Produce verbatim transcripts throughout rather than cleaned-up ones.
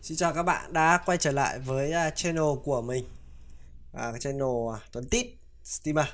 Xin chào các bạn đã quay trở lại với channel của mình, à, cái channel Tuấn Tít Streamer.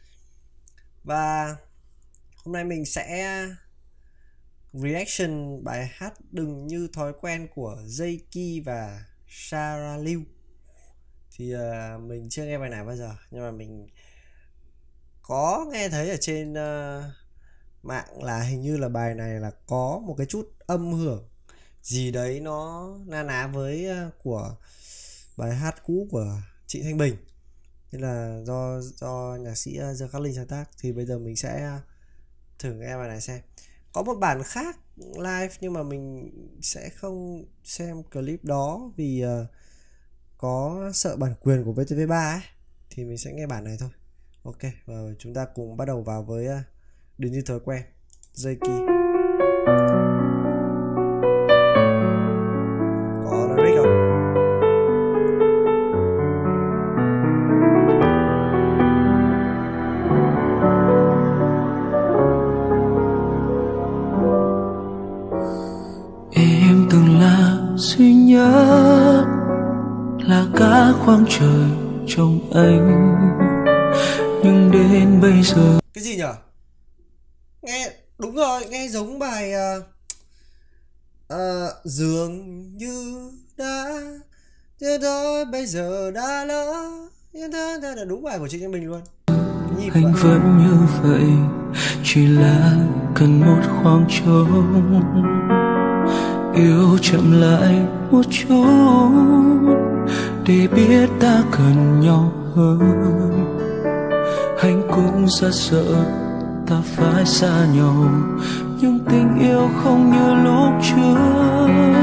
Và hôm nay mình sẽ reaction bài hát Đừng Như Thói Quen của J-Ki và Sarah Liu. Thì uh, mình chưa nghe bài này bao giờ, nhưng mà mình có nghe thấy ở trên uh, mạng là hình như là bài này là có một cái chút âm hưởng gì đấy nó na ná với uh, của bài hát cũ của Trịnh Thanh Bình, nên là do do nhạc sĩ uh, Dương Khắc Linh sáng tác. Thì bây giờ mình sẽ uh, thử nghe bài này xem. Có một bản khác live nhưng mà mình sẽ không xem clip đó vì uh, có sợ bản quyền của vê tê vê ba ấy, thì mình sẽ nghe bản này thôi. Ok, và chúng ta cùng bắt đầu vào với uh, Đừng Như Thói Quen, J-Ki. Có lyric không? Em từng là duy nhất, là cả khoảng trời trong anh, nhưng đến bây giờ Cái gì nhở? Nghe đúng rồi, nghe giống bài uh, uh, dường như đã thế thôi, bây giờ đã lỡ, thế là đúng bài của Trịnh Thanh Bình luôn. Nhịp anh vậy. vẫn như vậy, chỉ là cần một khoảng trống, yêu chậm lại một chút để biết ta cần nhau hơn. Anh cũng rất sợ ta phải xa nhau, nhưng tình yêu không như lúc trước.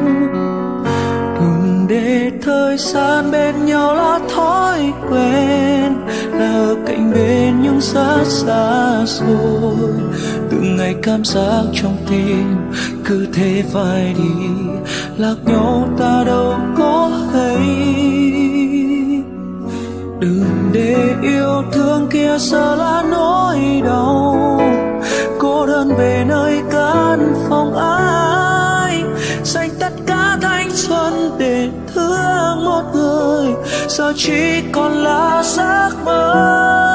Đừng để thời gian bên nhau là thói quen, là ở cạnh bên nhưng rất xa rồi. Từng ngày cảm giác trong tim cứ thế phai đi, lạc nhau ta đâu có hay. Đừng để yêu thương kia giờ là nỗi đau, cô đơn về nơi căn phòng ai, dành tất cả thanh xuân để thương một người, giờ chỉ còn là giấc mơ.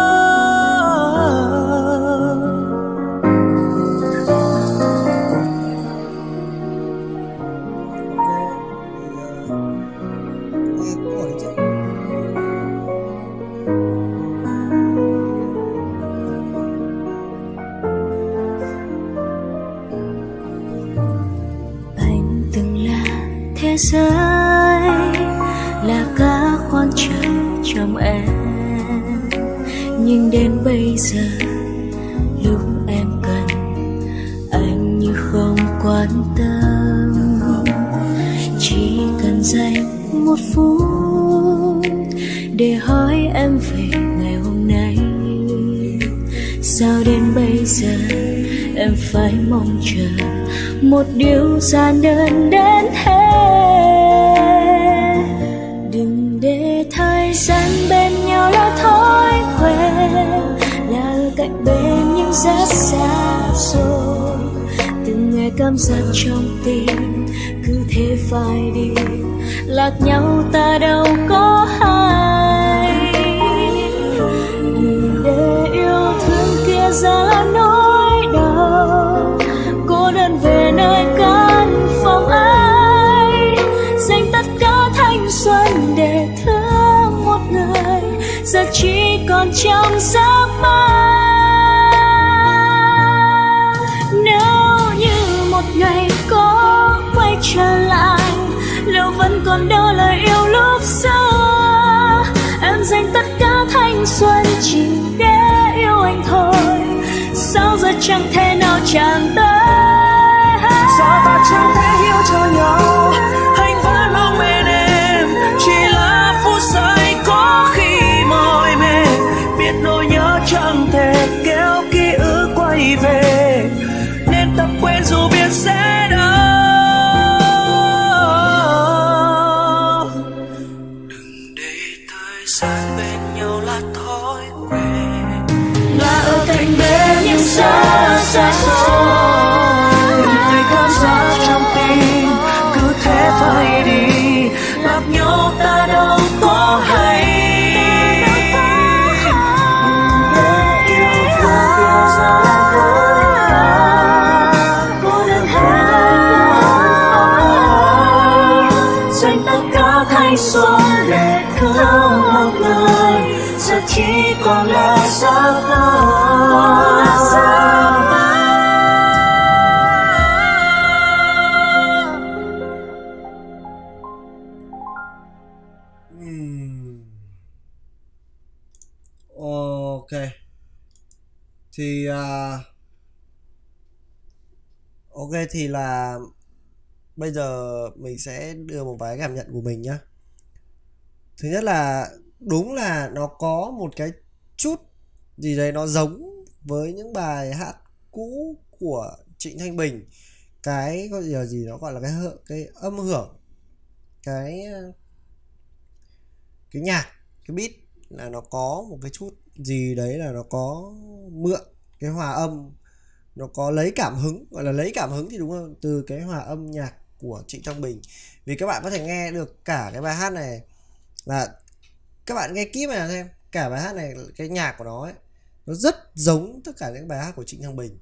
Thế giới là cả khoảng trời trong em, nhưng đến bây giờ lúc em cần anh như không quan tâm. Chỉ cần dành một phút để hỏi em về ngày hôm nay, sao đến bây giờ em phải mong chờ một điều giản đơn đến hết. Đừng để thời gian bên nhau là thói quen, là ở cạnh bên nhưng rất xa rồi. Từng ngày cảm giác trong tim cứ thế phai đi, lạc nhau ta đâu có hay. Đừng để yêu thương kia giờ là nỗi đau, cô đơn về nơi căn phòng ai, dành tất cả thanh xuân để thương một người, giờ chỉ còn trong giấc mơ. Nếu như một ngày có quay trở lại, liệu vẫn còn đó lời yêu lúc xưa? Em dành tất cả thanh xuân chỉ để yêu anh thôi, sao giờ chẳng thể nào chạm tới? Sao ta chẳng thể hiểu cho nhau? Anh vẫn mong bên em, chỉ là phút giây có khi mỏi mệt, biết nỗi nhớ chẳng thể kéo ký ức quay về, nên tập quên dù biết sẽ đau. Đừng để thời gian bên nhau là thói quen, là ở cạnh bên nhưng xa xa xôi. cảm giác trong tim cứ thế gặp nhau ta đâu có hay. Để yêu thương yêu ra đôi ta, cô đơn hết dành tất cả thay xóa lệ thương một người, giờ chỉ còn là xa vời. Ok thì uh, ok thì là bây giờ mình sẽ đưa một vài cảm nhận của mình nhá. Thứ nhất là đúng là nó có một cái chút gì đấy nó giống với những bài hát cũ của Trịnh Thanh Bình. Cái có giờ gì nó gọi là cái cái âm hưởng, cái cái nhạc, cái beat là nó có một cái chút gì đấy là nó có mượn cái hòa âm, nó có lấy cảm hứng, gọi là lấy cảm hứng thì đúng không, từ cái hòa âm nhạc của Trịnh Thăng Bình. Vì các bạn có thể nghe được cả cái bài hát này, là các bạn nghe kỹ mà xem, cả bài hát này cái nhạc của nó ấy, nó rất giống tất cả những bài hát của Trịnh Thăng Bình.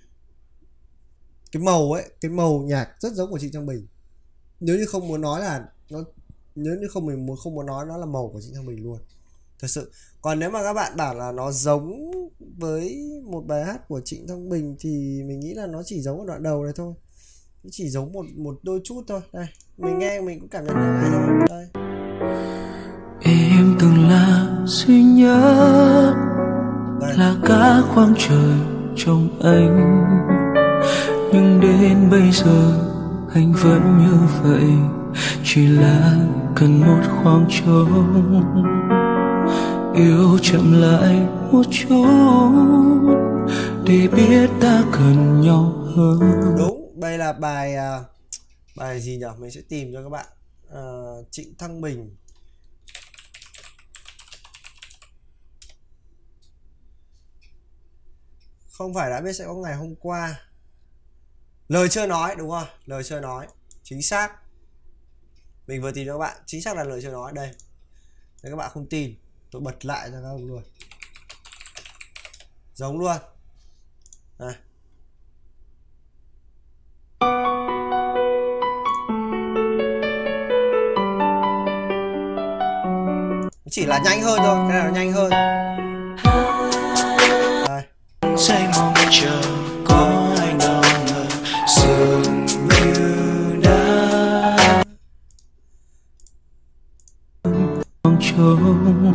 Cái màu ấy, cái màu nhạc rất giống của Trịnh Thăng Bình. Nếu như không muốn nói là nó, nếu như không mình muốn không muốn nói nó là màu của Trịnh Thăng Bình luôn, thật sự. Còn nếu mà các bạn bảo là nó giống với một bài hát của Trịnh Thăng Bình thì mình nghĩ là nó chỉ giống ở đoạn đầu này thôi, nó chỉ giống một một đôi chút thôi. Đây mình nghe mình cũng cảm nhận được hay thôi. Đây em từng là duy nhất, đây. Là cả khoảng trời trong anh, nhưng đến bây giờ anh vẫn như vậy, chỉ là cần một khoảng trống, yêu chậm lại một chút để biết ta cần nhau hơn. Đúng, đây là bài uh, bài gì nhỉ, mình sẽ tìm cho các bạn. uh, Trịnh Thăng Bình, không phải đã biết sẽ có ngày hôm qua. Lời chưa nói, đúng không? Lời chưa nói, chính xác. Mình vừa tìm cho các bạn, chính xác là lời chưa nói. Đây, nếu các bạn không tin, tôi bật lại cho các ông luôn. Giống luôn. À. Chỉ là nhanh hơn thôi, cái này là nhanh hơn. Đây. Say mong chờ có ai nào ngờ dường như đã mong trông,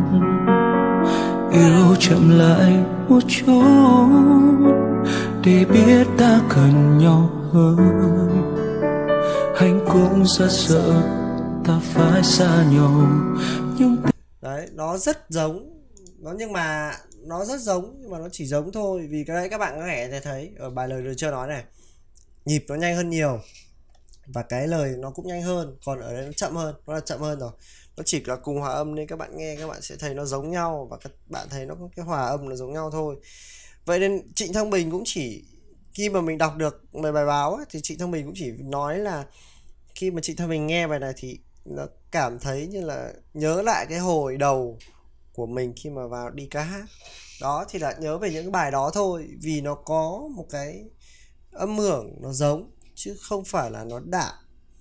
yêu chậm lại một chút để biết ta cần nhau hơn. Anh cũng rất sợ ta phải xa nhau, nhưng đấy, nó rất giống, nó nhưng mà nó rất giống nhưng mà nó chỉ giống thôi. Vì cái đấy các bạn có thể thấy ở bài lời chưa nói này, nhịp nó nhanh hơn nhiều và cái lời nó cũng nhanh hơn, còn ở đây nó chậm hơn, nó là chậm hơn rồi. Nó chỉ là cùng hòa âm nên các bạn nghe các bạn sẽ thấy nó giống nhau, và các bạn thấy nó có cái hòa âm nó giống nhau thôi. Vậy nên Trịnh Thăng Bình cũng chỉ, khi mà mình đọc được bài bài báo ấy, thì Trịnh Thăng Bình cũng chỉ nói là khi mà Trịnh Thăng Bình nghe bài này thì nó cảm thấy như là nhớ lại cái hồi đầu của mình khi mà vào đi ca hát. Đó thì là nhớ về những cái bài đó thôi, vì nó có một cái âm hưởng nó giống chứ không phải là nó đạo.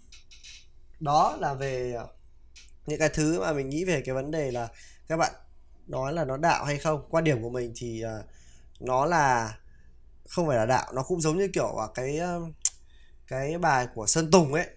Đó là về những cái thứ mà mình nghĩ về cái vấn đề là các bạn nói là nó đạo hay không. Quan điểm của mình thì uh, nó là không phải là đạo. Nó cũng giống như kiểu uh, cái uh, cái bài của Sơn Tùng ấy,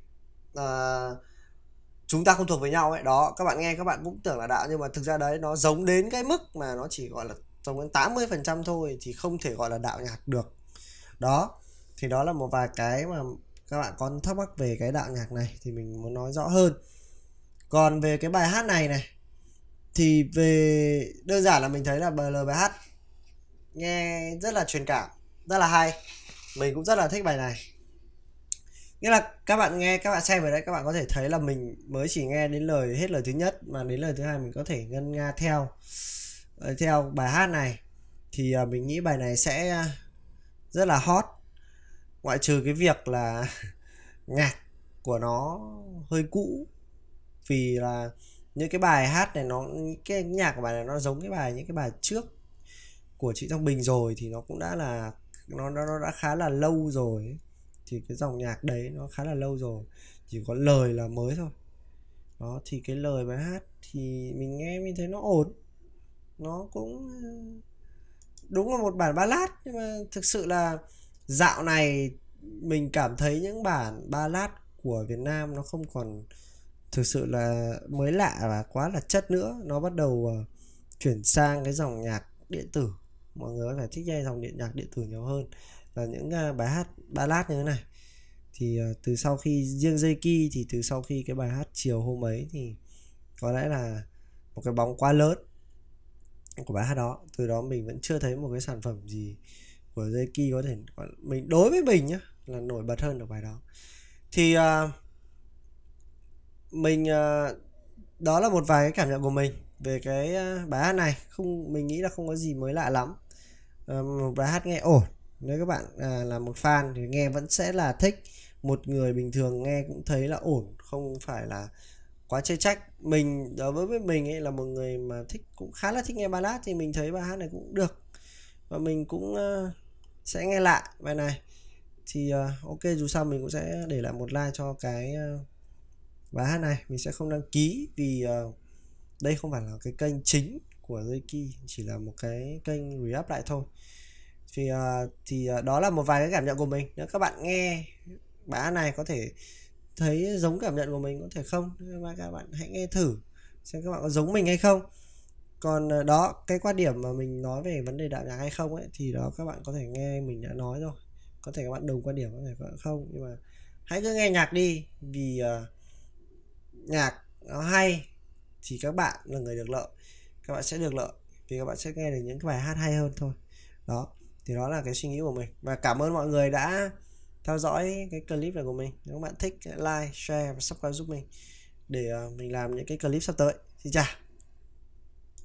uh, chúng ta không thuộc với nhau ấy. Đó, các bạn nghe các bạn cũng tưởng là đạo, nhưng mà thực ra đấy nó giống đến cái mức mà nó chỉ gọi là giống đến tám mươi phần trăm thôi, thì không thể gọi là đạo nhạc được. Đó, thì đó là một vài cái mà các bạn có thắc mắc về cái đạo nhạc này thì mình muốn nói rõ hơn. Còn về cái bài hát này này thì về đơn giản là mình thấy là lời bài hát nghe rất là truyền cảm, rất là hay. Mình cũng rất là thích bài này. Nghĩa là các bạn nghe, các bạn xem về đấy, các bạn có thể thấy là mình mới chỉ nghe đến lời hết lời thứ nhất, mà đến lời thứ hai mình có thể ngân nga theo theo bài hát này. Thì mình nghĩ bài này sẽ rất là hot, ngoại trừ cái việc là nhạc của nó hơi cũ, vì là những cái bài hát này nó cái nhạc của bài này nó giống cái bài những cái bài trước của chị Thăng Bình rồi, thì nó cũng đã là nó nó, nó đã khá là lâu rồi ấy. Thì cái dòng nhạc đấy nó khá là lâu rồi, chỉ có lời là mới thôi. Đó, thì cái lời bài hát thì mình nghe mình thấy nó ổn, nó cũng đúng là một bản ballad, nhưng mà thực sự là dạo này mình cảm thấy những bản ballad của Việt Nam nó không còn thực sự là mới lạ và quá là chất nữa. Nó bắt đầu uh, chuyển sang cái dòng nhạc điện tử. Mọi người có thể thích nghe dòng điện nhạc điện tử nhiều hơn là những uh, bài hát ballad như thế này. Thì uh, từ sau khi riêng J-Ki thì từ sau khi cái bài hát Chiều Hôm Ấy thì có lẽ là một cái bóng quá lớn của bài hát đó. Từ đó mình vẫn chưa thấy một cái sản phẩm gì của J-Ki có thể, mình đối với mình nhá, là nổi bật hơn được bài đó. Thì uh, mình uh, đó là một vài cái cảm nhận của mình về cái uh, bài hát này. Không, mình nghĩ là không có gì mới lạ lắm. Uh, một bài hát nghe ổn, nếu các bạn uh, là một fan thì nghe vẫn sẽ là thích. Một người bình thường nghe cũng thấy là ổn, không phải là quá chê trách. Mình đối với mình ấy là một người mà thích, cũng khá là thích nghe ballad, thì mình thấy bài hát này cũng được và mình cũng uh, sẽ nghe lại bài này. Thì uh, ok, dù sao mình cũng sẽ để lại một like cho cái uh, bài hát này. Mình sẽ không đăng ký vì uh, đây không phải là cái kênh chính của J-Ki, chỉ là một cái kênh re-up lại thôi. Thì, uh, thì uh, đó là một vài cái cảm nhận của mình. Nếu các bạn nghe bài hát này có thể thấy giống cảm nhận của mình, có thể không, nhưng mà các bạn hãy nghe thử xem các bạn có giống mình hay không. Còn uh, đó, cái quan điểm mà mình nói về vấn đề đạo nhạc hay không ấy, thì đó các bạn có thể nghe mình đã nói rồi. Có thể các bạn đồng quan điểm, có thể các bạn không, nhưng mà hãy cứ nghe nhạc đi, vì uh, nhạc nó hay thì các bạn là người được lợi, các bạn sẽ được lợi vì các bạn sẽ nghe được những cái bài hát hay hơn thôi. Đó, thì đó là cái suy nghĩ của mình. Và cảm ơn mọi người đã theo dõi cái clip này của mình. Nếu các bạn thích, like, share và subscribe giúp mình để uh, mình làm những cái clip sắp tới. Xin chào.